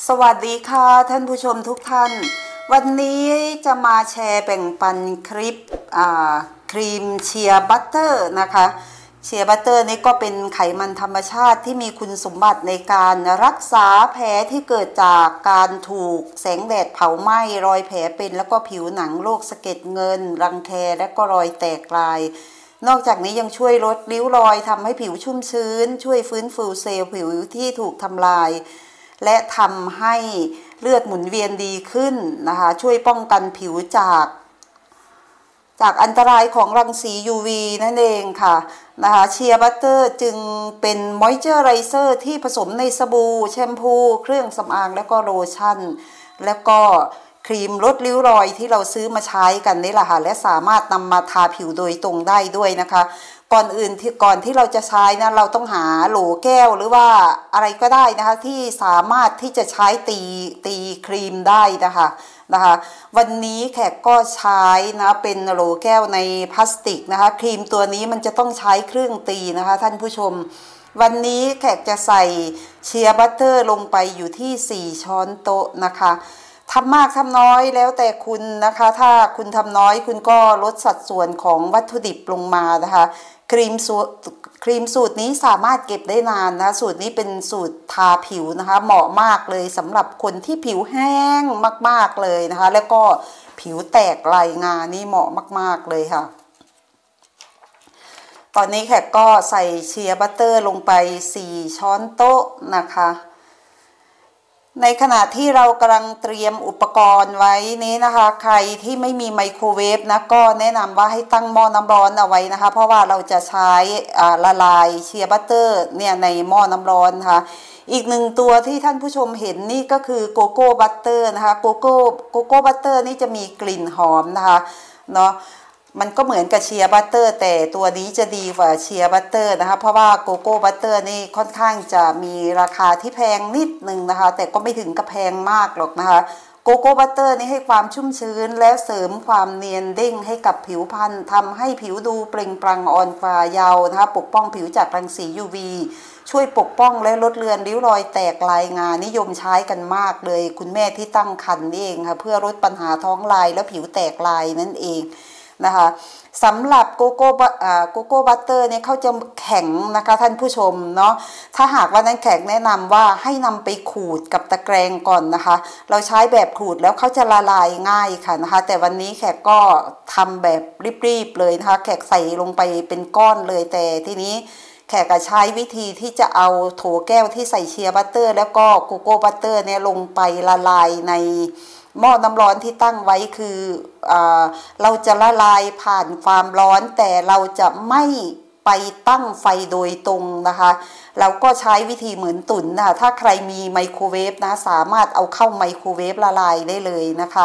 สวัสดีค่ะท่านผู้ชมทุกท่านวันนี้จะมาแชร์แบ่งปันคลิปครีมเชียร์บัตเตอร์นะคะเชียร์บัตเตอร์นี่ก็เป็นไขมันธรรมชาติที่มีคุณสมบัติในการรักษาแผลที่เกิดจากการถูกแสงแดดเผาไหม้รอยแผลเป็นแล้วก็ผิวหนังโรคสะเก็ดเงินรังแคและก็รอยแตกลายนอกจากนี้ยังช่วยลดริ้วรอยทำให้ผิวชุ่มชื้นช่วยฟื้นฟูเซลล์ผิวที่ถูกทำลายและทำให้เลือดหมุนเวียนดีขึ้นนะคะช่วยป้องกันผิวจากอันตรายของรังสี UV นั่นเองค่ะนะคะเชียร์บัตเตอร์จึงเป็นมอยเจอไรเซอร์ที่ผสมในสบู่แชมพูเครื่องสำอางแล้วก็โลชั่นแล้วก็ครีมลดริ้วรอยที่เราซื้อมาใช้กันนี่แหละค่ะและสามารถนำมาทาผิวโดยตรงได้ด้วยนะคะก่อนที่เราจะใช้นะเราต้องหาโหลแก้วหรือว่าอะไรก็ได้นะคะที่สามารถที่จะใช้ตีครีมได้นะคะวันนี้แขกก็ใช้นะเป็นโหลแก้วในพลาสติกนะคะครีมตัวนี้มันจะต้องใช้เครื่องตีนะคะท่านผู้ชมวันนี้แขกจะใส่เชียร์บัตเตอร์ลงไปอยู่ที่4ช้อนโต๊ะนะคะทำมากทำน้อยแล้วแต่คุณนะคะถ้าคุณทำน้อยคุณก็ลดสัดส่วนของวัตถุดิบลงมานะคะครีมสูตรนี้สามารถเก็บได้นานนะสูตรนี้เป็นสูตรทาผิวนะคะเหมาะมากเลยสำหรับคนที่ผิวแห้งมากๆเลยนะคะแล้วก็ผิวแตกลายงานี่เหมาะมากๆเลยค่ะตอนนี้แขกก็ใส่เชียร์บัตเตอร์ลงไป4ช้อนโต๊ะนะคะในขณะที่เรากำลังเตรียมอุปกรณ์ไว้นี้นะคะใครที่ไม่มีไมโครเวฟนะก็แนะนำว่าให้ตั้งหม้อน้ำร้อนเอาไว้นะคะเพราะว่าเราจะใช้ละลายเชียร์บัตเตอร์เนี่ยในหม้อน้ำร้อนนะคะอีกหนึ่งตัวที่ท่านผู้ชมเห็นนี่ก็คือโกโก้บัตเตอร์นะคะโกโก้บัตเตอร์นี่จะมีกลิ่นหอมนะคะเนาะมันก็เหมือนกับเชียร์บัตเตอร์แต่ตัวนี้จะดีกว่าเชียร์บัตเตอร์นะคะเพราะว่าโกโก้บัตเตอร์นี่ค่อนข้างจะมีราคาที่แพงนิดนึงนะคะแต่ก็ไม่ถึงกับแพงมากหรอกนะคะโกโก้บัตเตอร์นี่ให้ความชุ่มชื้นและเสริมความเนียนเด้งให้กับผิวพรรณทำให้ผิวดูเปล่งปลั่งอ่อนกว่าเยาว์นะคะปกป้องผิวจากรังสี UV ช่วยปกป้องและลดเลือนริ้วรอยแตกลายงานิยมใช้กันมากเลยคุณแม่ที่ตั้งครรภ์นี่เองค่ะเพื่อลดปัญหาท้องลายและผิวแตกลายนั่นเองนะคะสำหรับโกโก้บัตเตอร์เนี่ยเขาจะแข็งนะคะท่านผู้ชมเนาะถ้าหากว่านั้นแขกแนะนำว่าให้นำไปขูดกับตะแกรงก่อนนะคะเราใช้แบบขูดแล้วเขาจะละลายง่ายค่ะนะคะแต่วันนี้แขกก็ทำแบบรีบๆเลยนะคะแขกใส่ลงไปเป็นก้อนเลยแต่ทีนี้แขกใช้วิธีที่จะเอาโถแก้วที่ใส่เชียร์บัตเตอร์แล้วก็โกโก้บัตเตอร์เนี่ยลงไปละลายในหม้อน้ำร้อนที่ตั้งไว้คือเราจะละลายผ่านความร้อนแต่เราจะไม่ไปตั้งไฟโดยตรงนะคะเราก็ใช้วิธีเหมือนตุ๋นนะคะถ้าใครมีไมโครเวฟนะสามารถเอาเข้าไมโครเวฟละลายได้เลยนะคะ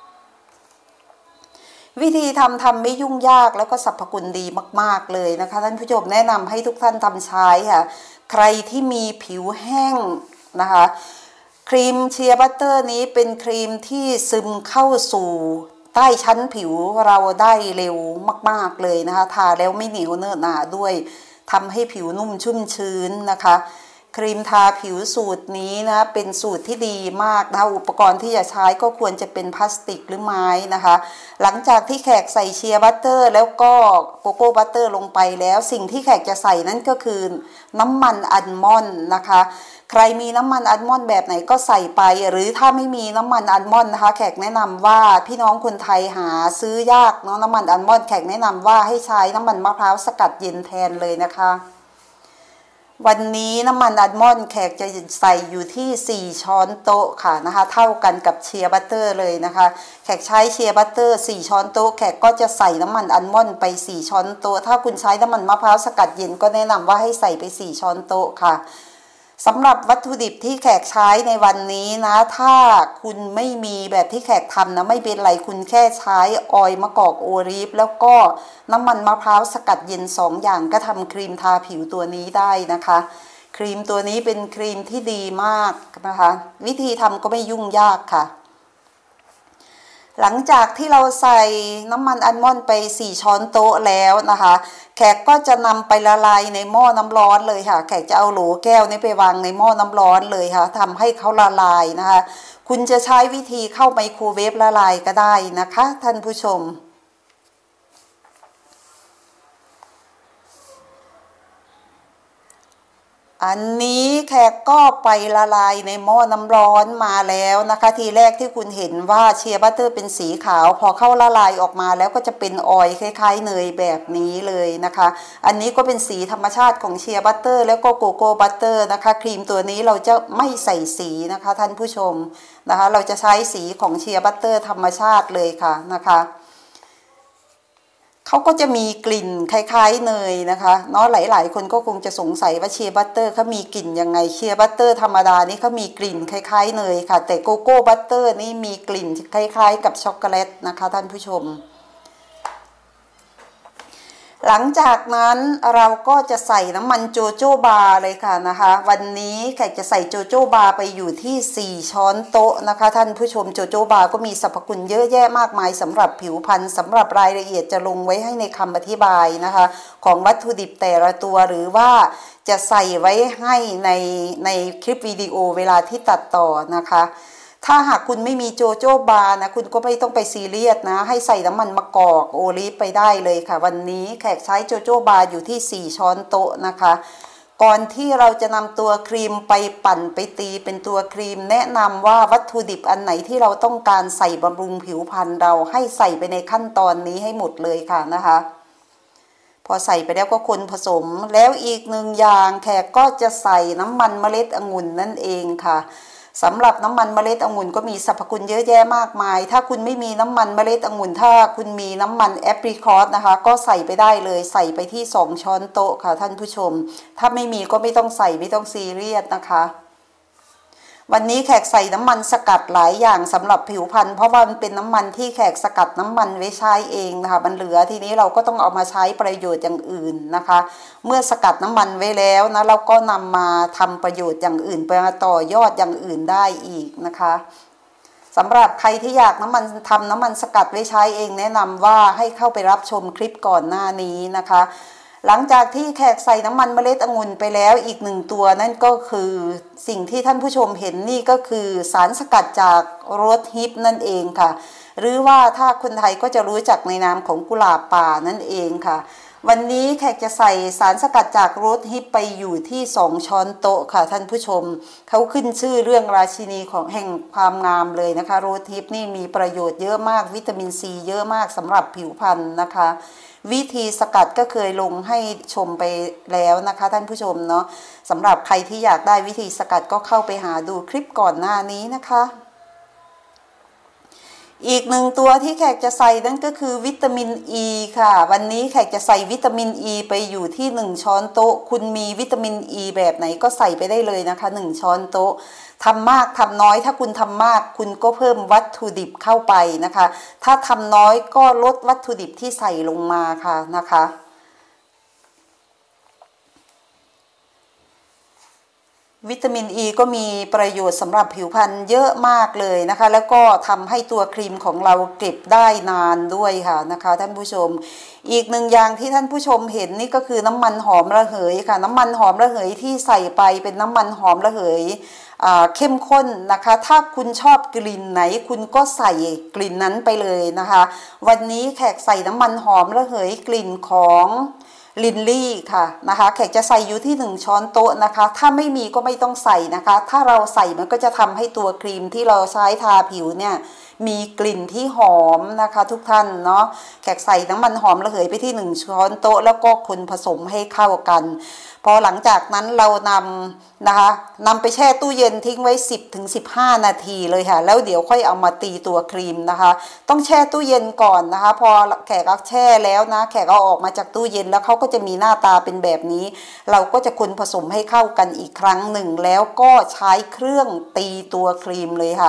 วิธีทำไม่ยุ่งยากแล้วก็สรรพคุณดีมากๆเลยนะคะท่านผู้ชมแนะนำให้ทุกท่านทำใช้ค่ะใครที่มีผิวแห้งนะคะครีมเชียร์บัตเตอร์นี้เป็นครีมที่ซึมเข้าสู่ใต้ชั้นผิวเราได้เร็วมากๆเลยนะคะทาแล้วไม่เหนียวเนอะหนาด้วยทำให้ผิวนุ่มชุ่มชื้นนะคะครีมทาผิวสูตรนี้นะเป็นสูตรที่ดีมากนะคะอุปกรณ์ที่จะใช้ก็ควรจะเป็นพลาสติกหรือไม้นะคะหลังจากที่แขกใส่เชียร์บัตเตอร์แล้วก็โกโก้บัตเตอร์ลงไปแล้วสิ่งที่แขกจะใส่นั่นก็คือน้ำมันอัลมอนด์นะคะใครมีน้ำมันอัลมอนด์แบบไหนก็ใส่ไปหรือถ้าไม่มีน้ำมันอัลมอนด์นะคะแขกแนะนำว่าพี่น้องคนไทยหาซื้อยากเนาะน้ำมันอัลมอนด์แขกแนะนำว่าให้ใช้น้ำมันมะพร้าวสกัดเย็นแทนเลยนะคะวันนี้น้ำมันอัลมอนด์แขกจะใส่อยู่ที่4ช้อนโต๊ะค่ะนะคะเท่ากันกับเชียร์บัตเตอร์เลยนะคะแขกใช้เชียร์บัตเตอร์4ช้อนโต๊ะแขกก็จะใส่น้ำมันอัลมอนด์ไป4ช้อนโต๊ะถ้าคุณใช้น้ำมันมะพร้าวสกัดเย็นก็แนะนำว่าให้ใส่ไป4ช้อนโต๊ะค่ะสำหรับวัตถุดิบที่แขกใช้ในวันนี้นะถ้าคุณไม่มีแบบที่แขกทำนะไม่เป็นไรคุณแค่ใช้ออยล์มะกอกโอลีฟแล้วก็น้ำมันมะพร้าวสกัดเย็น2อย่างก็ทำครีมทาผิวตัวนี้ได้นะคะครีมตัวนี้เป็นครีมที่ดีมากนะคะวิธีทำก็ไม่ยุ่งยากค่ะหลังจากที่เราใส่น้ำมันอัลมอนด์ไป4 ช้อนโต๊ะแล้วนะคะแขกก็จะนำไปละลายในหม้อน้ำร้อนเลยค่ะแขกจะเอาโหลแก้วนี้ไปวางในหม้อน้ำร้อนเลยค่ะทำให้เขาละลายนะคะคุณจะใช้วิธีเข้าไมโครเวฟละลายก็ได้นะคะท่านผู้ชมอันนี้แขกก็ไปละลายในหม้อน้ำร้อนมาแล้วนะคะทีแรกที่คุณเห็นว่าเชียร์บัตเตอร์เป็นสีขาวพอเข้าละลายออกมาแล้วก็จะเป็นออยล์คล้ายๆเนยแบบนี้เลยนะคะอันนี้ก็เป็นสีธรรมชาติของเชียร์บัตเตอร์แล้วก็โกโก้บัตเตอร์นะคะครีมตัวนี้เราจะไม่ใส่สีนะคะท่านผู้ชมนะคะเราจะใช้สีของเชียร์บัตเตอร์ธรรมชาติเลยค่ะนะคะเขาก็จะมีกลิ่นคล้ายๆเนยนะคะเนาะหลายๆคนก็คงจะสงสัยว่าเชียร์บัตเตอร์เขามีกลิ่นยังไงเชียร์บัตเตอร์ธรรมดานี่เขามีกลิ่นคล้ายๆเนยค่ะแต่โกโก้บัตเตอร์นี่มีกลิ่นคล้ายๆกับช็อกโกแลตนะคะท่านผู้ชมหลังจากนั้นเราก็จะใส่น้ำมันโจโจ้บาร์เลยค่ะนะคะวันนี้แขกจะใส่โจโจ้บาร์ไปอยู่ที่4 ช้อนโต๊ะนะคะท่านผู้ชมโจโจ้บาร์ก็มีสรรพคุณเยอะแยะมากมายสำหรับผิวพรรณสำหรับรายละเอียดจะลงไว้ให้ในคำอธิบายนะคะของวัตถุดิบแต่ละตัวหรือว่าจะใส่ไว้ให้ในคลิปวิดีโอเวลาที่ตัดต่อนะคะถ้าหากคุณไม่มีโจโจ้บาร์นะคุณก็ไม่ต้องไปซีเรียสนะให้ใส่น้ำมันมะกอกโอลิฟไปได้เลยค่ะวันนี้แขกใช้โจโจ้บาร์อยู่ที่4 ช้อนโต๊ะนะคะก่อนที่เราจะนำตัวครีมไปปั่นไปตีเป็นตัวครีมแนะนำว่าวัตถุดิบอันไหนที่เราต้องการใส่บำรุงผิวพรรณเราให้ใส่ไปในขั้นตอนนี้ให้หมดเลยค่ะนะคะพอใส่ไปแล้วก็คนผสมแล้วอีก1 อย่างแขกก็จะใส่น้ำมันเมล็ดองุ่นนั่นเองค่ะสำหรับน้ำมันเมล็ดองุ่นก็มีสรรพคุณเยอะแยะมากมายถ้าคุณไม่มีน้ำมันเมล็ดองุ่นถ้าคุณมีน้ำมันแอปริคอตนะคะก็ใส่ไปได้เลยใส่ไปที่2 ช้อนโต๊ะค่ะท่านผู้ชมถ้าไม่มีก็ไม่ต้องใส่ไม่ต้องซีเรียสนะคะวันนี้แขกใส่น้ำมันสกัดหลายอย่างสำหรับผิวพรรณเพราะว่ามันเป็นน้ำมันที่แขกสกัดน้ำมันไว้ใช้เองนะคะมันเหลือทีนี้เราก็ต้องเอามาใช้ประโยชน์อย่างอื่นนะคะเมื่อสกัดน้ำมันไว้แล้วนะเราก็นำมาทำประโยชน์อย่างอื่นไปต่อยอดอย่างอื่นได้อีกนะคะสำหรับใครที่อยากทำน้ำมันสกัดไว้ใช้เองแนะนำว่าให้เข้าไปรับชมคลิปก่อนหน้านี้นะคะหลังจากที่แขกใส่น้ำมันเมล็ดองุ่นไปแล้วอีก1 ตัวนั่นก็คือสิ่งที่ท่านผู้ชมเห็นนี่ก็คือสารสกัดจากโรสฮิปนั่นเองค่ะหรือว่าถ้าคนไทยก็จะรู้จักในนามของกุหลาบป่านั่นเองค่ะวันนี้แขกจะใส่สารสกัดจากโรสฮิปไปอยู่ที่2 ช้อนโต๊ะค่ะท่านผู้ชมเขาขึ้นชื่อเรื่องราชินีของแห่งความงามเลยนะคะโรสฮิปนี่มีประโยชน์เยอะมากวิตามินซีเยอะมากสำหรับผิวพรรณนะคะวิธีสกัดก็เคยลงให้ชมไปแล้วนะคะท่านผู้ชมเนาะสำหรับใครที่อยากได้วิธีสกัดก็เข้าไปหาดูคลิปก่อนหน้านี้นะคะอีก1 ตัวที่แขกจะใส่นั่นก็คือวิตามินอีค่ะวันนี้แขกจะใส่วิตามินอีไปอยู่ที่1 ช้อนโต๊ะคุณมีวิตามินอีแบบไหนก็ใส่ไปได้เลยนะคะ1 ช้อนโต๊ะทำมากทำน้อยถ้าคุณทำมากคุณก็เพิ่มวัตถุดิบเข้าไปนะคะถ้าทำน้อยก็ลดวัตถุดิบที่ใส่ลงมาค่ะนะคะวิตามินอีก็มีประโยชน์สำหรับผิวพรรณเยอะมากเลยนะคะแล้วก็ทำให้ตัวครีมของเราเก็บได้นานด้วยค่ะนะคะท่านผู้ชมอีก1 อย่างที่ท่านผู้ชมเห็นนี่ก็คือน้ำมันหอมระเหยค่ะน้ำมันหอมระเหยที่ใส่ไปเป็นน้ำมันหอมระเหยเข้มข้นนะคะถ้าคุณชอบกลิ่นไหนคุณก็ใส่กลิ่นนั้นไปเลยนะคะวันนี้แขกใส่น้ำมันหอมระเหยกลิ่นของลินลี่ค่ะนะคะแขกจะใส่อยู่ที่1 ช้อนโต๊ะนะคะถ้าไม่มีก็ไม่ต้องใส่นะคะถ้าเราใส่มันก็จะทำให้ตัวครีมที่เราใช้ทาผิวเนี่ยมีกลิ่นที่หอมนะคะทุกท่านเนาะแขกใส่น้ำมันหอมระเหยไปที่1 ช้อนโต๊ะแล้วก็คนผสมให้เข้ากันพอหลังจากนั้นเรานำไปแช่ตู้เย็นทิ้งไว้10 ถึง 15 นาทีเลยค่ะแล้วเดี๋ยวค่อยเอามาตีตัวครีมนะคะต้องแช่ตู้เย็นก่อนนะคะพอแขกเอาแช่แล้วนะแขกเอาออกมาจากตู้เย็นแล้วเขาก็จะมีหน้าตาเป็นแบบนี้เราก็จะคนผสมให้เข้ากันอีกครั้งหนึ่งแล้วก็ใช้เครื่องตีตัวครีมเลยค่ะ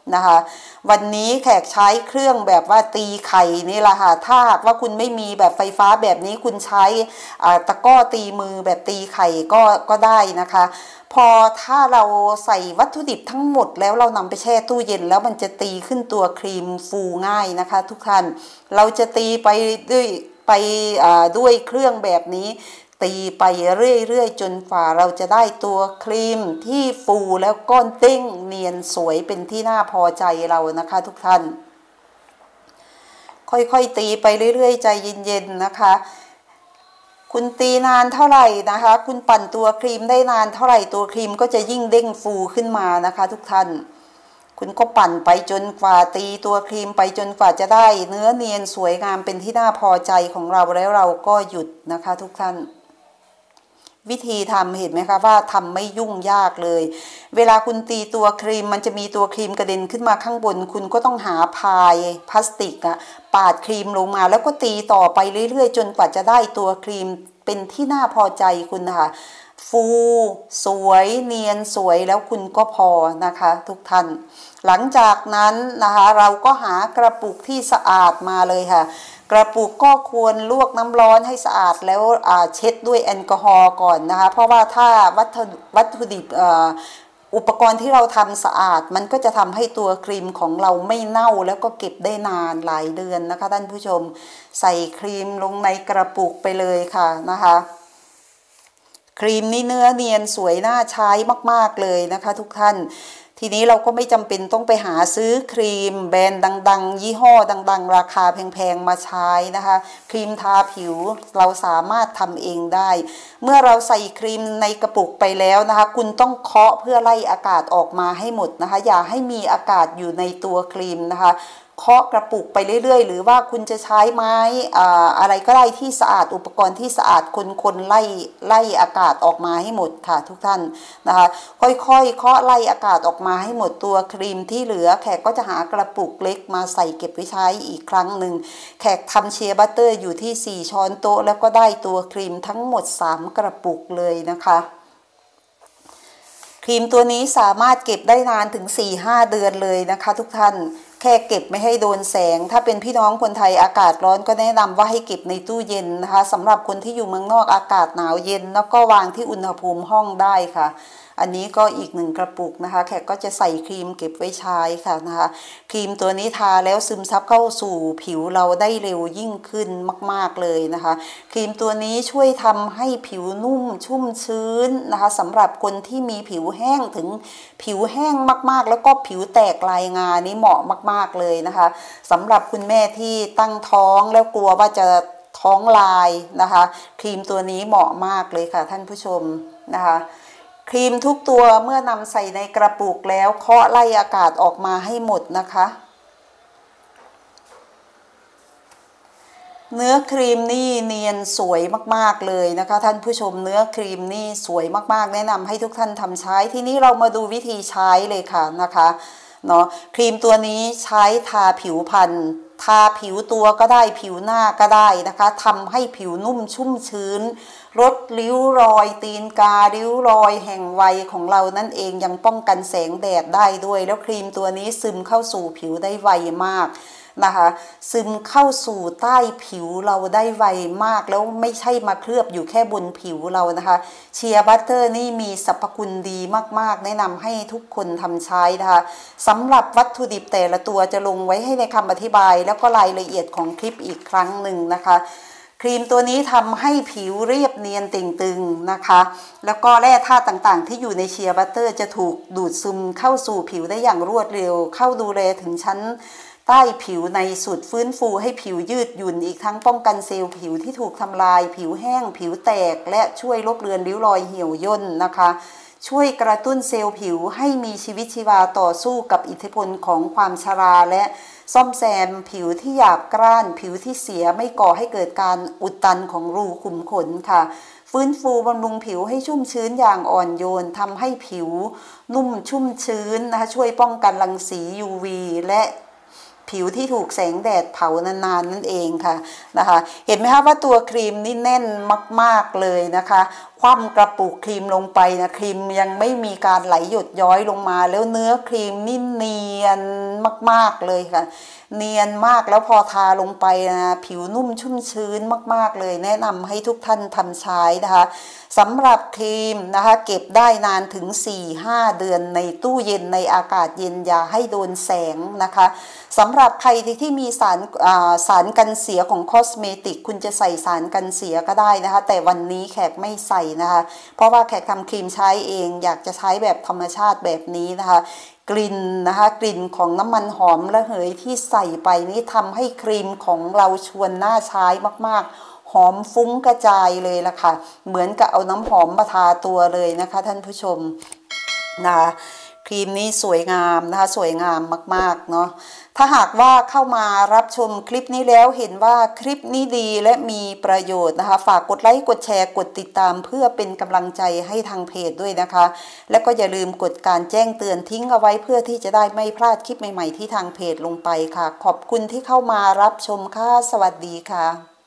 นะคะวันนี้แขกใช้เครื่องแบบว่าตีไข่นี่แหละค่ะถ้าหากว่าคุณไม่มีแบบไฟฟ้าแบบนี้คุณใช้ตะกร้อตีมือแบบตีไข่ก็ได้นะคะพอถ้าเราใส่วัตถุดิบทั้งหมดแล้วเรานำไปแช่ตู้เย็นแล้วมันจะตีขึ้นตัวครีมฟูง่ายนะคะทุกท่านเราจะตีไปด้วยเครื่องแบบนี้ตีไปเรื่อยๆจนฝ่าเราจะได้ตัวครีมที่ฟูแล้วก้อนเต้งเนียนสวยเป็นที่น่าพอใจเรานะคะทุกท่านค่อยๆตีไปเรื่อยๆใจเย็นๆนะคะคุณตีนานเท่าไหร่นะคะคุณปั่นตัวครีมได้นานเท่าไหร่ตัวครีมก็จะยิ่งเด้งฟูขึ้นมานะคะทุกท่านคุณก็ปั่นไปจนกว่าตีตัวครีมไปจนกว่าจะได้เนื้อเนียนสวยงามเป็นที่น่าพอใจของเราแล้วเราก็หยุดนะคะทุกท่านวิธีทำเห็นไหมคะว่าทำไม่ยุ่งยากเลยเวลาคุณตีตัวครีมมันจะมีตัวครีมกระเด็นขึ้นมาข้างบนคุณก็ต้องหาพายพลาสติกปาดครีมลงมาแล้วก็ตีต่อไปเรื่อยๆจนกว่าจะได้ตัวครีมเป็นที่น่าพอใจคุณค่ะฟูสวยเนียนสวยแล้วคุณก็พอนะคะทุกท่านหลังจากนั้นนะคะเราก็หากระปุกที่สะอาดมาเลยค่ะกระปุกก็ควรลวกน้ำร้อนให้สะอาดแล้วเช็ดด้วยแอลกอฮอล์ก่อนนะคะเพราะว่าถ้าวัตถุดิบอุปกรณ์ที่เราทำสะอาดมันก็จะทำให้ตัวครีมของเราไม่เน่าแล้วก็เก็บได้นานหลายเดือนนะคะท่านผู้ชมใส่ครีมลงในกระปุกไปเลยค่ะนะคะครีมนี่เนื้อเนียนสวยน่าใช้มากๆเลยนะคะทุกท่านทีนี้เราก็ไม่จำเป็นต้องไปหาซื้อครีมแบรนด์ดังๆยี่ห้อดังๆราคาแพงๆมาใช้นะคะครีมทาผิวเราสามารถทำเองได้เมื่อเราใส่ครีมในกระปุกไปแล้วนะคะคุณต้องเคาะเพื่อไล่อากาศออกมาให้หมดนะคะอย่าให้มีอากาศอยู่ในตัวครีมนะคะเคาะกระปุกไปเรื่อยๆหรือว่าคุณจะใช้ไม้อะไรก็ได้ที่สะอาดอุปกรณ์ที่สะอาดคนไล่อากาศออกมาให้หมดค่ะทุกท่านนะคะค่อยๆเคาะไล่อากาศออกมาให้หมดตัวครีมที่เหลือแขกก็จะหากระปุกเล็กมาใส่เก็บไว้ใช้อีกครั้งหนึ่งแขกทำเชียร์บัตเตอร์อยู่ที่4ช้อนโต๊ะแล้วก็ได้ตัวครีมทั้งหมด3กระปุกเลยนะคะครีมตัวนี้สามารถเก็บได้นานถึง 4-5 เดือนเลยนะคะทุกท่านแค่เก็บไม่ให้โดนแสงถ้าเป็นพี่น้องคนไทยอากาศร้อนก็แนะนำว่าให้เก็บในตู้เย็นนะคะสำหรับคนที่อยู่เมืองนอกอากาศหนาวเย็นแล้วก็วางที่อุณหภูมิห้องได้ค่ะอันนี้ก็อีก1กระปุกนะคะแขกก็จะใส่ครีมเก็บไว้ใช้ค่ะนะคะครีมตัวนี้ทาแล้วซึมซับเข้าสู่ผิวเราได้เร็วยิ่งขึ้นมากๆเลยนะคะครีมตัวนี้ช่วยทำให้ผิวนุ่มชุ่มชื้นนะคะสำหรับคนที่มีผิวแห้งถึงผิวแห้งมากๆแล้วก็ผิวแตกลายงานี้เหมาะมากๆเลยนะคะสำหรับคุณแม่ที่ตั้งท้องแล้วกลัวว่าจะท้องลายนะคะครีมตัวนี้เหมาะมากเลยค่ะท่านผู้ชมนะคะครีมทุกตัวเมื่อนำใส่ในกระปุกแล้วเคาะไล่อากาศออกมาให้หมดนะคะเนื้อครีมนี่เนียนสวยมากๆเลยนะคะท่านผู้ชมเนื้อครีมนี่สวยมากๆแนะนำให้ทุกท่านทำใช้ทีนี้เรามาดูวิธีใช้เลยค่ะนะคะเนาะครีมตัวนี้ใช้ทาผิวพรรณทาผิวตัวก็ได้ผิวหน้าก็ได้นะคะทำให้ผิวนุ่มชุ่มชื้นลดริ้วรอยตีนการิ้วรอยแห่งวัยของเรานั่นเองยังป้องกันแสงแดดได้ด้วยแล้วครีมตัวนี้ซึมเข้าสู่ผิวได้ไวมากนะคะซึมเข้าสู่ใต้ผิวเราได้ไวมากแล้วไม่ใช่มาเคลือบอยู่แค่บนผิวเรานะคะเชียร์บัตเตอร์นี่มีสรรพคุณดีมากๆแนะนำให้ทุกคนทำใช้นะคะสำหรับวัตถุดิบแต่ละตัวจะลงไว้ให้ในคำอธิบายแล้วก็รายละเอียดของคลิปอีกครั้งหนึ่งนะคะครีมตัวนี้ทำให้ผิวเรียบเนียนเต่งตึงนะคะแล้วก็แร่ธาตุต่างๆที่อยู่ในเชียร์บัตเตอร์จะถูกดูดซึมเข้าสู่ผิวได้อย่างรวดเร็วเข้าดูแลถึงชั้นใต้ผิวในสุดฟื้นฟูให้ผิวยืดหยุ่นอีกทั้งป้องกันเซลล์ผิวที่ถูกทำลายผิวแห้งผิวแตกและช่วยลบเลือนริ้วรอยเหี่ยวย่นนะคะช่วยกระตุ้นเซลล์ผิวให้มีชีวิตชีวาต่อสู้กับอิทธิพลของความชราและซ่อมแซมผิวที่หยาบกร้านผิวที่เสียไม่ก่อให้เกิดการอุดตันของรูขุมขนค่ะฟื้นฟูบำรุงผิวให้ชุ่มชื้นอย่างอ่อนโยนทำให้ผิวนุ่มชุ่มชื้นนะคะช่วยป้องกันรังสี UV และผิวที่ถูกแสงแดดเผานานๆนั่นเองค่ะนะคะเห็นไหมคะว่าตัวครีมนี่แน่นมากๆเลยนะคะคว่ำกระปุกครีมลงไปนะครีมยังไม่มีการไหลหยดย้อยลงมาแล้วเนื้อครีมนี่เนียนมากๆเลยค่ะเนียนมากแล้วพอทาลงไปนะผิวนุ่มชุ่มชื้นมากๆเลยแนะนำให้ทุกท่านทำใช้นะคะสำหรับครีมนะคะเก็บได้นานถึง 4-5 เดือนในตู้เย็นในอากาศเย็นอย่าให้โดนแสงนะคะสำหรับใครที่มีสารกันเสียของคอสเมติกคุณจะใส่สารกันเสียก็ได้นะคะแต่วันนี้แขกไม่ใส่นะคะเพราะว่าแขกทำครีมใช้เองอยากจะใช้แบบธรรมชาติแบบนี้นะคะกลิ่นนะคะกลิ่นของน้ำมันหอมระเหยที่ใส่ไปนี้ทำให้ครีมของเราชวนน่าใช้มากๆหอมฟุ้งกระจายเลยล่ะค่ะเหมือนกับเอาน้ำหอมมาทาตัวเลยนะคะท่านผู้ชมนะคะครีมนี้สวยงามนะคะสวยงามมากๆเนาะถ้าหากว่าเข้ามารับชมคลิปนี้แล้วเห็นว่าคลิปนี้ดีและมีประโยชน์นะคะฝากกดไลค์กดแชร์กดติดตามเพื่อเป็นกำลังใจให้ทางเพจด้วยนะคะและก็อย่าลืมกดการแจ้งเตือนทิ้งเอาไว้เพื่อที่จะได้ไม่พลาดคลิปใหม่ๆที่ทางเพจลงไปค่ะขอบคุณที่เข้ามารับชมค่ะสวัสดีค่ะ